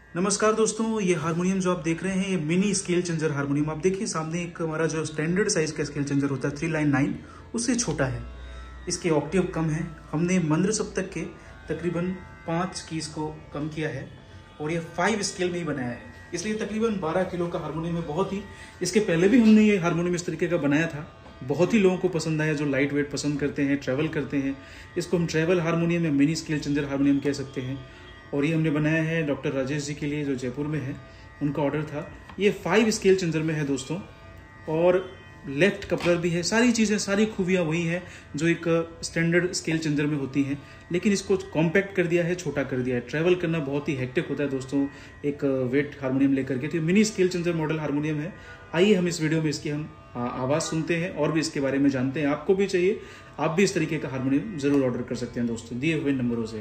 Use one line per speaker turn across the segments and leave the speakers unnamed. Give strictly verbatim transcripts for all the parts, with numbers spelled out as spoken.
नमस्कार दोस्तों, ये हारमोनियम जो आप देख रहे हैं ये मिनी स्केल चेंजर हारमोनियम। आप देखिए सामने एक हमारा जो स्टैंडर्ड साइज का स्केल चेंजर होता है थ्री लाइन नाइन, उससे छोटा है। इसके ऑक्टेव कम है। हमने मंद्र सप्तक के तकरीबन पाँच कीज को कम किया है और ये फाइव स्केल में ही बनाया है, इसलिए तकरीबन बारह किलो का हारमोनियम है। बहुत ही इसके पहले भी हमने ये हारमोनियम इस तरीके का बनाया था, बहुत ही लोगों को पसंद आया जो लाइट वेट पसंद करते हैं, ट्रैवल करते हैं। इसको हम ट्रैवल हारमोनियम या मिनी स्केल चेंजर हारमोनियम कह सकते हैं। और ये हमने बनाया है डॉक्टर राजेश जी के लिए जो जयपुर में है, उनका ऑर्डर था। ये फाइव स्केल चेंजर में है दोस्तों, और लेफ्ट कपलर भी है। सारी चीज़ें, सारी खूबियाँ वही हैं जो एक स्टैंडर्ड स्केल चेंजर में होती हैं, लेकिन इसको कॉम्पैक्ट कर दिया है, छोटा कर दिया है। ट्रैवल करना बहुत ही हेक्टिक होता है दोस्तों एक वेट हारमोनियम लेकर के। तो mini scale changer model harmonium है। आइए हम इस वीडियो में इसकी हम आवाज़ सुनते हैं और भी इसके बारे में जानते हैं। आपको भी चाहिए, आप भी इस तरीके का हारमोनियम जरूर ऑर्डर कर सकते हैं दोस्तों दिए हुए नंबरों से।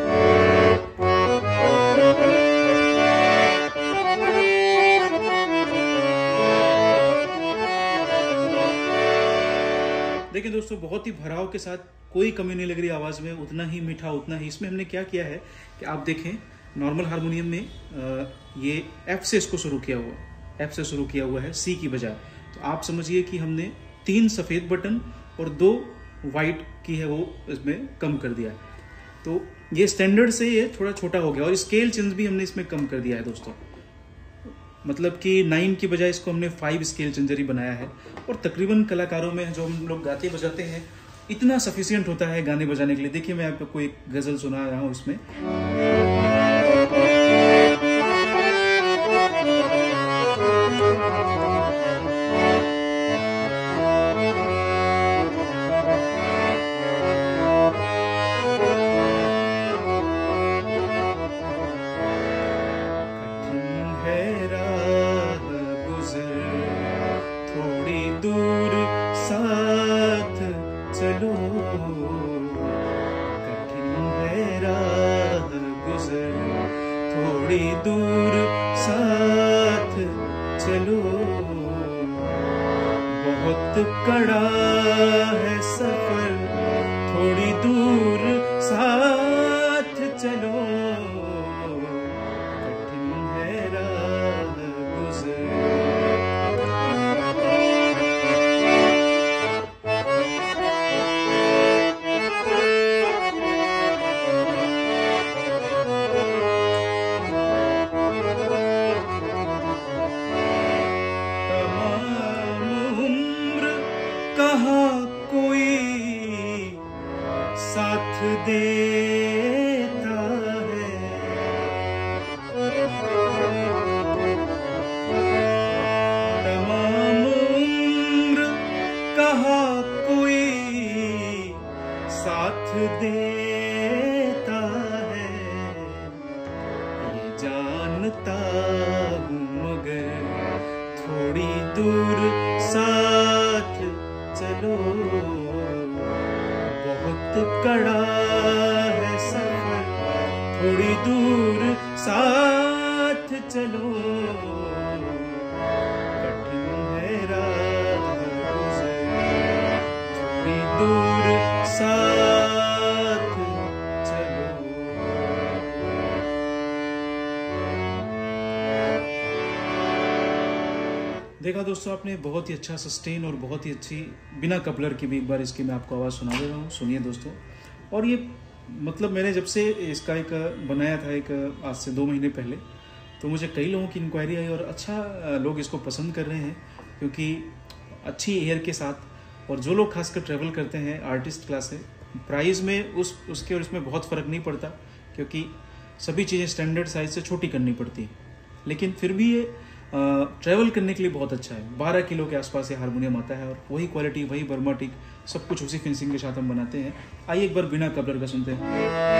देखिए दोस्तों, बहुत ही भराव के साथ, कोई कमी नहीं लग रही आवाज़ में, उतना ही मीठा, उतना ही। इसमें हमने क्या किया है कि आप देखें, नॉर्मल हारमोनियम में ये एफ से इसको शुरू किया हुआ एफ से शुरू किया हुआ है, सी की बजाय। तो आप समझिए कि हमने तीन सफ़ेद बटन और दो वाइट की है वो इसमें कम कर दिया है। तो ये स्टैंडर्ड से ये थोड़ा छोटा हो गया, और स्केल चेंज भी हमने इसमें कम कर दिया है दोस्तों। मतलब कि नाइन की बजाय इसको हमने फाइव स्केल चेंजर ही बनाया है। और तकरीबन कलाकारों में जो हम लोग गाते बजाते हैं, इतना सफिशियंट होता है गाने बजाने के लिए। देखिए मैं आपको एक गज़ल सुना रहा हूँ इसमें। दूर साथ चलो, कठिन है राह गुजर, थोड़ी दूर साथ चलो, बहुत कड़ा है सफर, थोड़ी दूर साथ चलो, कठिन है राह गुजर। कहाँ कोई साथ देता है, तमाम उम्र कहाँ कोई साथ देता है, ये जानता हूँ मगर थोड़ी दूर साथ चलो, बहुत कड़ा है सफर, थोड़ी दूर साथ चलो, कठिन है राह गुजर, थोड़ी दूर साथ चलो। देखा दोस्तों आपने, बहुत ही अच्छा सस्टेन और बहुत ही अच्छी बिना कपलर की भी एक बार इसकी मैं आपको आवाज़ सुना दे रहा हूँ, सुनिए दोस्तों। और ये मतलब मैंने जब से इसका एक बनाया था एक आज से दो महीने पहले, तो मुझे कई लोगों की इंक्वायरी आई और अच्छा लोग इसको पसंद कर रहे हैं, क्योंकि अच्छी एयर के साथ। और जो लोग खासकर ट्रैवल करते हैं, आर्टिस्ट क्लास है, प्राइस में उस उसके और इसमें बहुत फ़र्क नहीं पड़ता, क्योंकि सभी चीज़ें स्टैंडर्ड साइज से छोटी करनी पड़ती हैं, लेकिन फिर भी ये ट्रैवल करने के लिए बहुत अच्छा है। बारह किलो के आसपास ये हारमोनियम आता है, और वही क्वालिटी, वही बर्माटिक, सब कुछ उसी फिनिशिंग के साथ हम बनाते हैं। आइए एक बार बिना कपलर का सुनते हैं।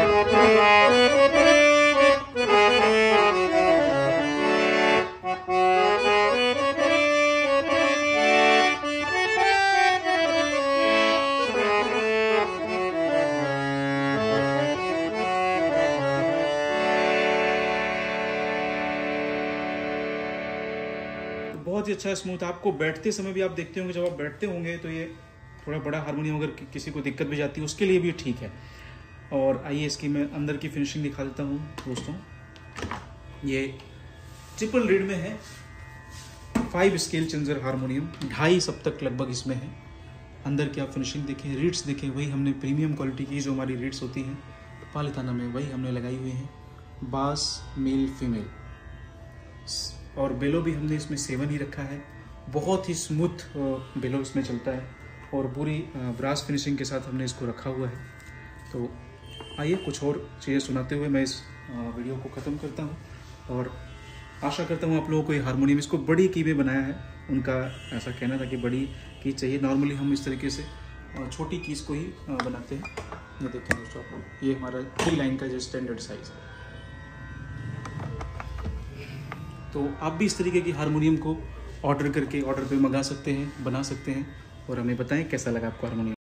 बहुत ही अच्छा स्मूथ। आपको बैठते समय भी आप देखते होंगे, जब आप बैठते होंगे तो ये थोड़ा बड़ा हारमोनियम अगर कि, किसी को दिक्कत भी जाती है उसके लिए भी ठीक है। और आइए इसकी मैं अंदर की फिनिशिंग दिखा देता हूँ दोस्तों। ये ट्रिपल रीड में है, फाइव स्केल चेंजर हारमोनियम, ढाई सप्तक लगभग इसमें है। अंदर की आप फिनिशिंग देखें, रीड्स देखें, वही हमने प्रीमियम क्वालिटी की जो हमारी रीड्स होती हैं पालिताना में वही हमने लगाई हुई हैं। बास मेल फीमेल, और बेलो भी हमने इसमें सेवन ही रखा है। बहुत ही स्मूथ बेलो इसमें चलता है और पूरी ब्रास फिनिशिंग के साथ हमने इसको रखा हुआ है। तो आइए कुछ और चीज़ें सुनाते हुए मैं इस वीडियो को ख़त्म करता हूँ, और आशा करता हूँ आप लोगों को ये हारमोनियम, इसको बड़ी की में बनाया है, उनका ऐसा कहना था कि बड़ी की चाहिए। नॉर्मली हम इस तरीके से छोटी कीज को ही बनाते हैं। ये देखें दोस्तों आप लोग, ये हमारा थ्री लाइन का जो स्टैंडर्ड साइज है। तो आप भी इस तरीके की हारमोनियम को ऑर्डर करके ऑर्डर पे मंगा सकते हैं, बना सकते हैं, और हमें बताएं कैसा लगा आपको हारमोनियम।